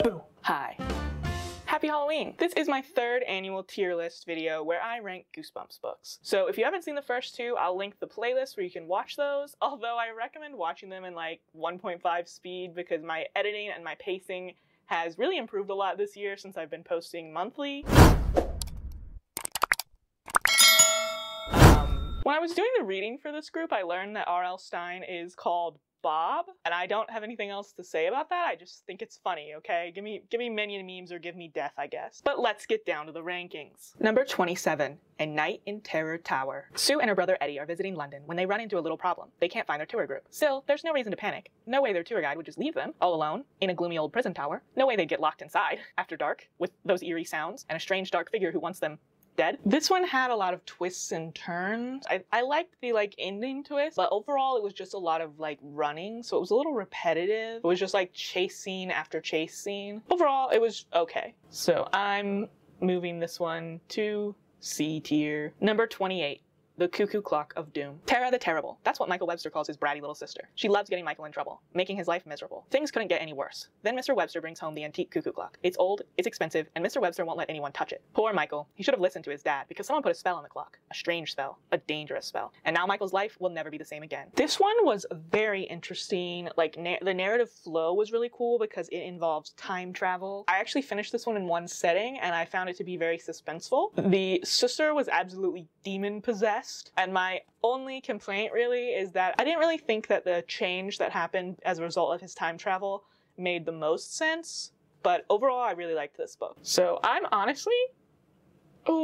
Boo! Hi. Happy Halloween! This is my third annual tier list video where I rank Goosebumps books. So if you haven't seen the first two, I'll link the playlist where you can watch those, although I recommend watching them in like 1.5 speed because my editing and my pacing has really improved a lot this year since I've been posting monthly. When I was doing the reading for this group, I learned that R.L. Stine is called Bob, and I don't have anything else to say about that. I just think it's funny, okay? Give me minion memes or give me death, I guess. But let's get down to the rankings. Number 27, A Night in Terror Tower. Sue and her brother Eddie are visiting London when they run into a little problem. They can't find their tour group. Still, there's no reason to panic. No way their tour guide would just leave them all alone in a gloomy old prison tower. No way they'd get locked inside after dark with those eerie sounds and a strange dark figure who wants them dead. This one had a lot of twists and turns. I liked the ending twist, but overall it was just a lot of running, so it was a little repetitive. It was just chase scene after chase scene. Overall it was okay. So I'm moving this one to C tier. Number 28. The Cuckoo Clock of Doom. Tara the Terrible. That's what Michael Webster calls his bratty little sister. She loves getting Michael in trouble, making his life miserable. Things couldn't get any worse. Then Mr. Webster brings home the antique cuckoo clock. It's old, it's expensive, and Mr. Webster won't let anyone touch it. Poor Michael. He should have listened to his dad because someone put a spell on the clock. A strange spell. A dangerous spell. And now Michael's life will never be the same again. This one was very interesting. The narrative flow was really cool because it involves time travel. I actually finished this one in one setting and I found it to be very suspenseful. The sister was absolutely demon possessed, and my only complaint really is that I didn't really think that the change that happened as a result of his time travel made the most sense, but overall I really liked this book. So I'm honestly, I'm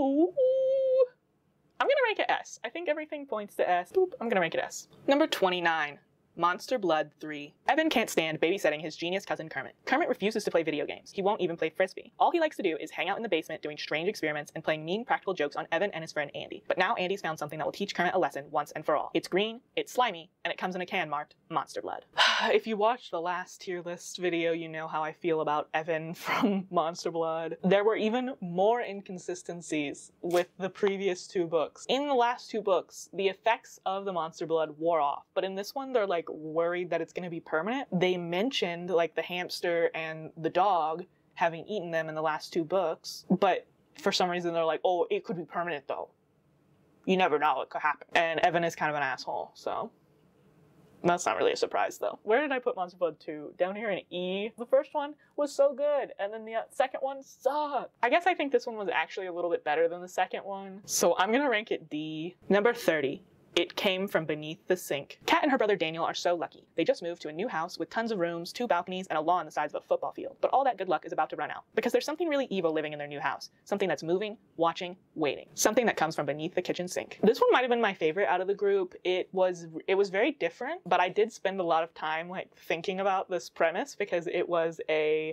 gonna rank it S. I think everything points to S. I'm gonna rank it S. Number 29. Monster Blood 3. Evan can't stand babysitting his genius cousin Kermit. Kermit refuses to play video games. He won't even play Frisbee. All he likes to do is hang out in the basement doing strange experiments and playing mean practical jokes on Evan and his friend Andy. But now Andy's found something that will teach Kermit a lesson once and for all. It's green, it's slimy, and it comes in a can marked Monster Blood. If you watched the last tier list video, you know how I feel about Evan from Monster Blood. There were even more inconsistencies with the previous two books. In the last two books, the effects of the Monster Blood wore off, but in this one, they're worried that it's going to be permanent. They mentioned the hamster and the dog having eaten them in the last two books, but for some reason they're like, oh, it could be permanent though. You never know, it could happen. And Evan is kind of an asshole, so that's not really a surprise though. Where did I put Monster Blood 2? Down here in E. The first one was so good, and then the second one sucked. I guess I think this one was actually a little bit better than the second one, so I'm gonna rank it D. Number 30. It Came from Beneath the Sink. Kat and her brother Daniel are so lucky. They just moved to a new house with tons of rooms, 2 balconies, and a lawn the size of a football field. But all that good luck is about to run out, because there's something really evil living in their new house. Something that's moving, watching, waiting. Something that comes from beneath the kitchen sink. This one might have been my favorite out of the group. It was very different, but I did spend a lot of time thinking about this premise because it was a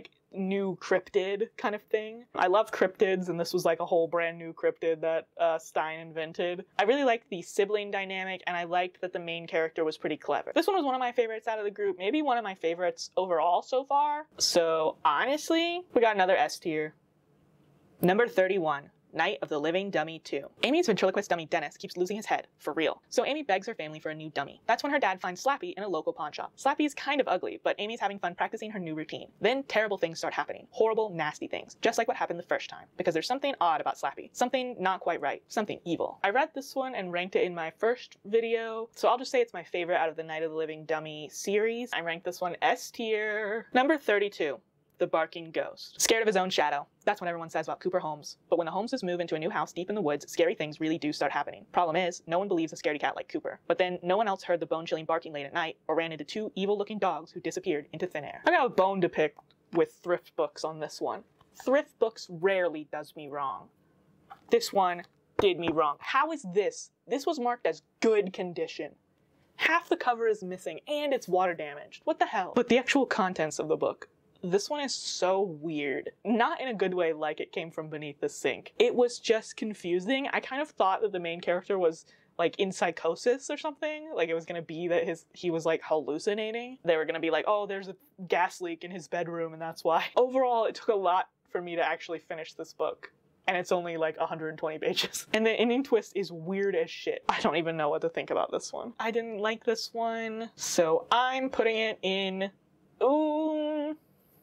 new cryptid kind of thing. I love cryptids, and this was a whole brand new cryptid that Stine invented. I really liked the sibling dynamic, and I liked that the main character was pretty clever. This one was one of my favorites out of the group, maybe one of my favorites overall so far. So honestly, we got another S tier. Number 31. Night of the Living Dummy 2. Amy's ventriloquist dummy Dennis keeps losing his head, for real. So Amy begs her family for a new dummy. That's when her dad finds Slappy in a local pawn shop. Slappy is kind of ugly, but Amy's having fun practicing her new routine. Then terrible things start happening. Horrible, nasty things. Just like what happened the first time. Because there's something odd about Slappy. Something not quite right. Something evil. I read this one and ranked it in my first video, so I'll just say it's my favorite out of the Night of the Living Dummy series. I ranked this one S tier. Number 32. The Barking Ghost. Scared of his own shadow. That's what everyone says about Cooper Holmes. But when the Holmeses move into a new house deep in the woods, scary things really do start happening. Problem is, no one believes a scaredy cat like Cooper. But then, no one else heard the bone-chilling barking late at night, or ran into 2 evil-looking dogs who disappeared into thin air. I got a bone to pick with thrift books on this one. Thrift books rarely does me wrong. This one did me wrong. How is this? This was marked as good condition. Half the cover is missing, and it's water damaged. What the hell? But the actual contents of the book. This one is so weird. Not in a good way like It Came from Beneath the Sink. It was just confusing. I kind of thought that the main character was in psychosis or something. It was gonna be that he was hallucinating. They were gonna be oh, there's a gas leak in his bedroom and that's why. Overall, it took a lot for me to actually finish this book. And it's only 120 pages. And the ending twist is weird as shit. I don't even know what to think about this one. I didn't like this one, so I'm putting it in,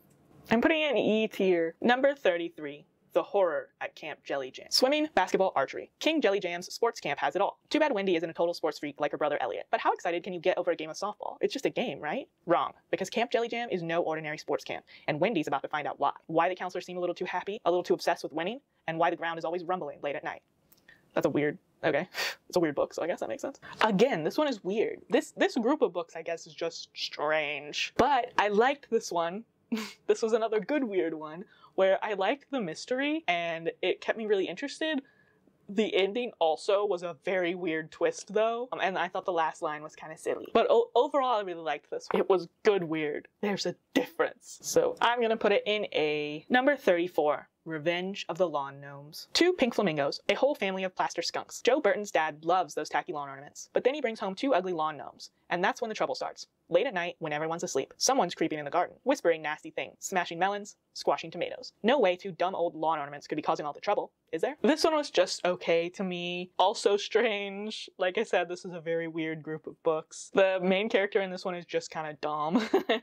I'm putting it in E tier. Number 33. The horror at Camp Jelly Jam. Swimming, basketball, archery. King Jelly Jam's sports camp has it all. Too bad Wendy isn't a total sports freak like her brother Elliot. But how excited can you get over a game of softball? It's just a game, right? Wrong, because Camp Jelly Jam is no ordinary sports camp, and Wendy's about to find out why. Why the counselors seem a little too happy, a little too obsessed with winning, and why the ground is always rumbling late at night. That's a weird, okay. It's a weird book, so I guess that makes sense. Again, this one is weird. This group of books, I guess, is just strange. But I liked this one. This was another good weird one where I liked the mystery and it kept me really interested. The ending also was a very weird twist though, and I thought the last line was kind of silly. But overall, I really liked this one. It was good weird. There's a difference. So I'm gonna put it in A. Number 34. Revenge of the Lawn Gnomes. 2 pink flamingos, a whole family of plaster skunks. Joe Burton's dad loves those tacky lawn ornaments, but then he brings home 2 ugly lawn gnomes, and that's when the trouble starts. Late at night, when everyone's asleep, someone's creeping in the garden, whispering nasty things, smashing melons, squashing tomatoes. No way 2 dumb old lawn ornaments could be causing all the trouble, is there? This one was just okay to me. Also strange. Like I said, this is a very weird group of books. The main character in this one is just kind of dumb.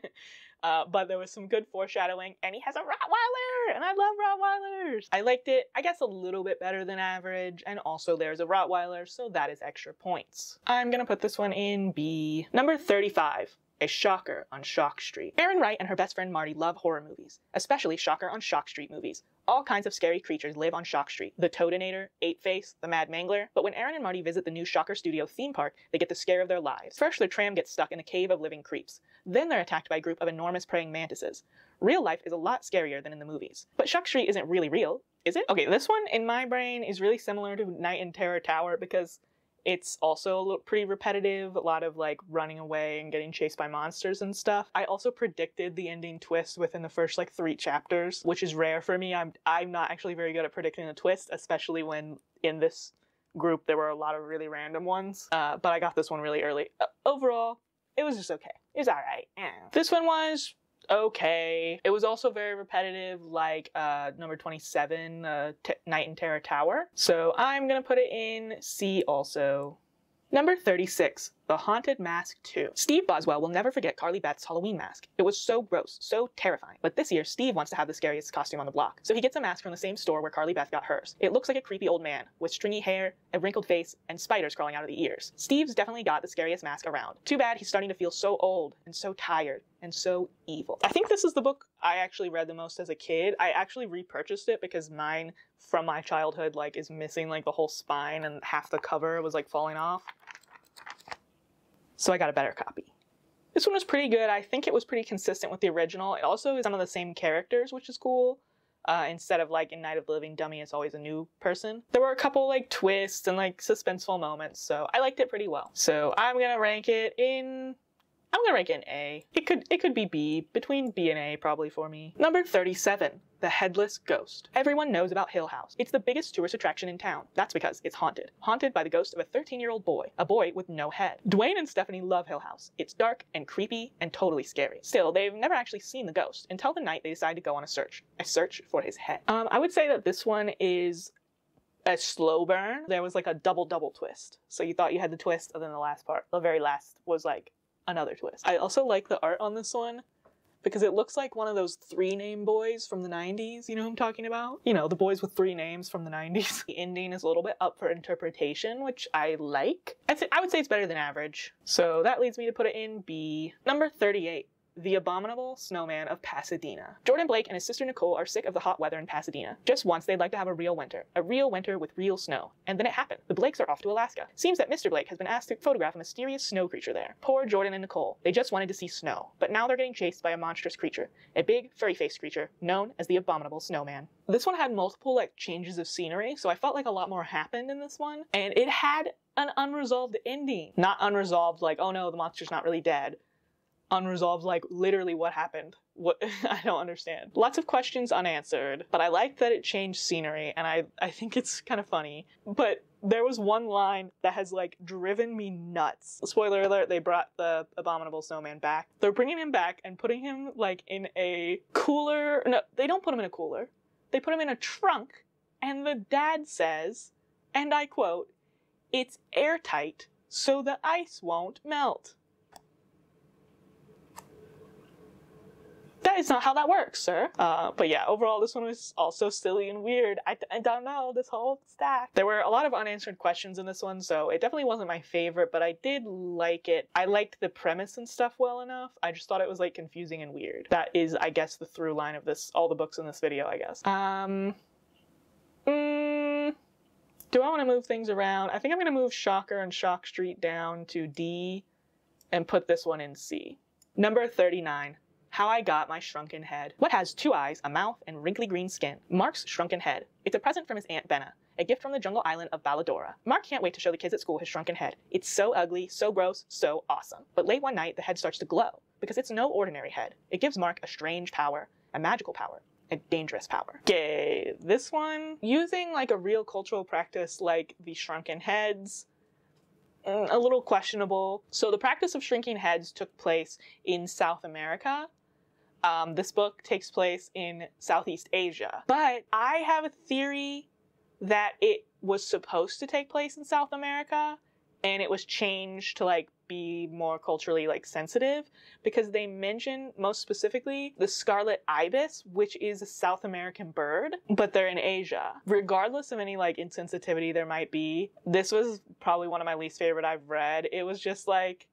But there was some good foreshadowing, and he has a Rottweiler, and I love Rottweilers. I liked it, I guess, a little bit better than average, and also there's a Rottweiler, so that is extra points. I'm gonna put this one in B. Number 35. A Shocker on Shock Street. Erin Wright and her best friend Marty love horror movies, especially Shocker on Shock Street movies. All kinds of scary creatures live on Shock Street. The Toadinator, Ape-Face, the Mad Mangler. But when Erin and Marty visit the new Shocker Studio theme park, they get the scare of their lives. First, their tram gets stuck in a cave of living creeps. Then they're attacked by a group of enormous praying mantises. Real life is a lot scarier than in the movies. But Shock Street isn't really real, is it? Okay, this one in my brain is really similar to Night in Terror Tower because it's also a little pretty repetitive, a lot of like running away and getting chased by monsters and stuff. I also predicted the ending twist within the first like 3 chapters, which is rare for me. I'm not actually very good at predicting a twist, especially when in this group there were a lot of really random ones. But I got this one really early. Overall, it was just okay. It was alright. This one was okay. It was also very repetitive, like number 27, Night in Terror Tower. So I'm gonna put it in C also. Number 36, The Haunted Mask 2. Steve Boswell will never forget Carly Beth's Halloween mask. It was so gross, so terrifying. But this year, Steve wants to have the scariest costume on the block. So he gets a mask from the same store where Carly Beth got hers. It looks like a creepy old man, with stringy hair, a wrinkled face, and spiders crawling out of the ears. Steve's definitely got the scariest mask around. Too bad he's starting to feel so old, and so tired, and so evil. I think this is the book I actually read the most as a kid. I actually repurchased it because mine from my childhood like is missing like the whole spine and half the cover was like falling off. So I got a better copy. This one was pretty good. I think it was pretty consistent with the original. It also is some of the same characters, which is cool. Instead of like in Night of the Living Dummy, it's always a new person. There were a couple like twists and like suspenseful moments, so I liked it pretty well. So I'm gonna rank it in A. It could be B, between B and A probably for me. Number 37, The Headless Ghost. Everyone knows about Hill House. It's the biggest tourist attraction in town. That's because it's haunted. Haunted by the ghost of a 13-year-old boy. A boy with no head. Dwayne and Stephanie love Hill House. It's dark and creepy and totally scary. Still, they've never actually seen the ghost until the night they decide to go on a search. A search for his head. I would say that this one is a slow burn. There was like a double twist. So you thought you had the twist, and then the very last was like another twist. I also like the art on this one because it looks like one of those 3-name boys from the 90s, you know who I'm talking about? You know, the boys with 3 names from the 90s. The ending is a little bit up for interpretation, which I like. I would say it's better than average. So that leads me to put it in B. Number 38. The Abominable Snowman of Pasadena. Jordan Blake and his sister Nicole are sick of the hot weather in Pasadena. Just once they'd like to have a real winter with real snow. And then it happened. The Blakes are off to Alaska. Seems that Mr. Blake has been asked to photograph a mysterious snow creature there. Poor Jordan and Nicole. They just wanted to see snow, but now they're getting chased by a monstrous creature. A big, furry-faced creature known as the Abominable Snowman. This one had multiple like changes of scenery, so I felt like a lot more happened in this one. And it had an unresolved ending. Not unresolved like, oh no, the monster's not really dead. Unresolved, like literally what happened. What I don't understand. Lots of questions unanswered, but I like that it changed scenery, and I think it's kind of funny. But there was one line that has like driven me nuts. Spoiler alert, they brought the Abominable Snowman back. They're bringing him back and putting him like in a cooler. No, they don't put him in a cooler. They put him in a trunk, and the dad says, and I quote, "It's airtight so the ice won't melt." That is not how that works, sir. But yeah, overall, this one was also silly and weird. I don't know, this whole stack. There were a lot of unanswered questions in this one, so it definitely wasn't my favorite, but I did like it. I liked the premise and stuff well enough. I just thought it was like confusing and weird. That is, I guess, the through line of this, all the books in this video, I guess. Do I want to move things around? I think I'm going to move Shocker and Shock Street down to D and put this one in C. Number 39. How I Got My Shrunken Head. What has 2 eyes, a mouth, and wrinkly green skin? Mark's shrunken head. It's a present from his Aunt Benna, a gift from the jungle island of Baladora. Mark can't wait to show the kids at school his shrunken head. It's so ugly, so gross, so awesome. But late one night, the head starts to glow, because it's no ordinary head. It gives Mark a strange power, a magical power, a dangerous power. Okay, this one, using like a real cultural practice like the shrunken heads, a little questionable. So the practice of shrinking heads took place in South America. This book takes place in Southeast Asia. But I have a theory that it was supposed to take place in South America and it was changed to like be more culturally like sensitive, because they mention most specifically the scarlet ibis, which is a South American bird, but they're in Asia. Regardless of any like insensitivity there might be, this was probably one of my least favorite I've read. It was just like,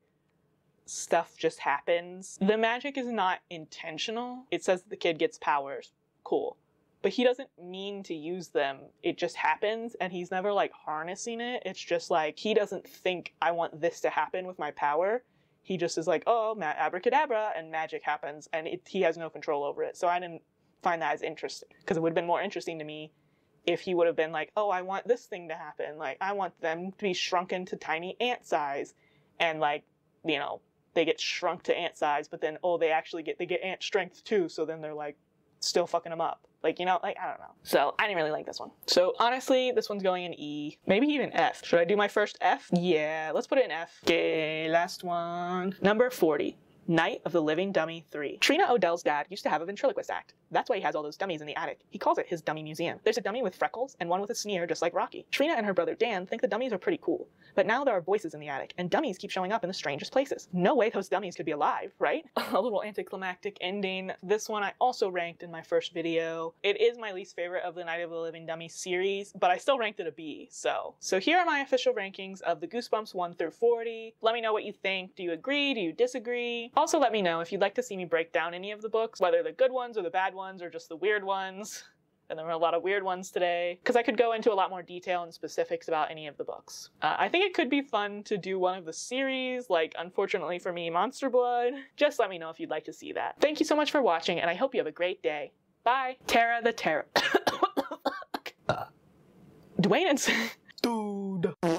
stuff just happens. The magic is not intentional. It says the kid gets powers. Cool. But he doesn't mean to use them. It just happens, and he's never like harnessing it. It's just like, he doesn't think I want this to happen with my power. He just is like, oh, abracadabra, and magic happens, and he has no control over it. So I didn't find that as interesting, because it would have been more interesting to me if he would have been like, oh, I want this thing to happen. Like, I want them to be shrunken to tiny ant size, and like, you know, they get shrunk to ant size, but then, oh, they get ant strength too, so then they're like still fucking them up. Like, you know, like, I don't know. So I didn't really like this one. So honestly, this one's going in E, maybe even F. Should I do my first F? Yeah, let's put it in F. Okay, last one. Number 40. Night of the Living Dummy 3. Trina Odell's dad used to have a ventriloquist act. That's why he has all those dummies in the attic. He calls it his dummy museum. There's a dummy with freckles and one with a sneer just like Rocky. Trina and her brother Dan think the dummies are pretty cool. But now there are voices in the attic, and dummies keep showing up in the strangest places. No way those dummies could be alive, right? A little anticlimactic ending. This one I also ranked in my first video. It is my least favorite of the Night of the Living Dummy series, but I still ranked it a B, so here are my official rankings of the Goosebumps 1 through 40. Let me know what you think. Do you agree? Do you disagree? Also let me know if you'd like to see me break down any of the books, whether the good ones or the bad ones or just the weird ones. And there were a lot of weird ones today, because I could go into a lot more detail and specifics about any of the books. I think it could be fun to do one of the series, like, unfortunately for me, Monster Blood. Just let me know if you'd like to see that. Thank you so much for watching, and I hope you have a great day. Bye. Tara the Terror. Dwayne and... Dude.